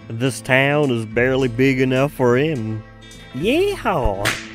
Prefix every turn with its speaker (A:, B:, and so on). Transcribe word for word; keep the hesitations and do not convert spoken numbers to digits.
A: This town is barely big enough for him. Yee Haw!